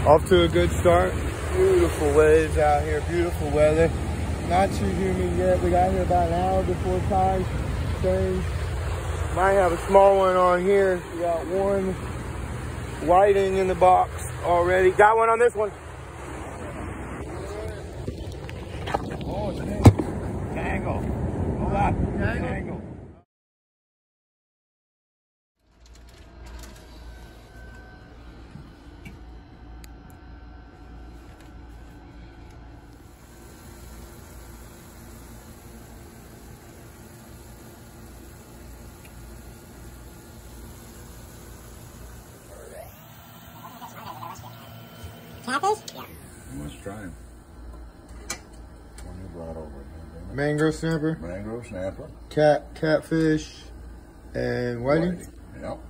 Off to a good start. Beautiful waves out here, beautiful weather. Not too humid yet. We got here about an hour before tide change. Might have a small one on here. We got one whiting in the box already. Got one on this one. Oh, it's an angle. Hold on. Angle. Catfish? Yeah. Let's try him. One you brought over. Mangrove snapper. Mangrove snapper. Catfish. And whiting. Yep.